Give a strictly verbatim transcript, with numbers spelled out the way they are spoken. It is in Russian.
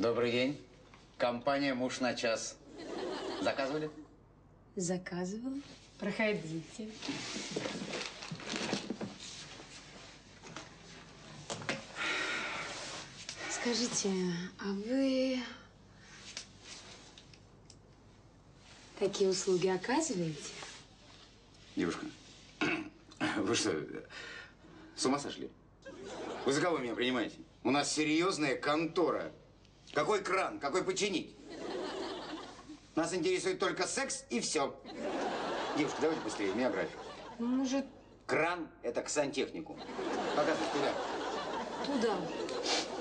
Добрый день. Компания «Муж на час». Заказывали? Заказывала. Проходите. Скажите, а вы такие услуги оказываете? Девушка, вы что, с ума сошли? Вы за кого меня принимаете? У нас серьезная контора. Какой кран? Какой починить? Нас интересует только секс и все. Девушка, давайте быстрее, у меня график. Может, кран – это к сантехнику. Показывай, куда? туда?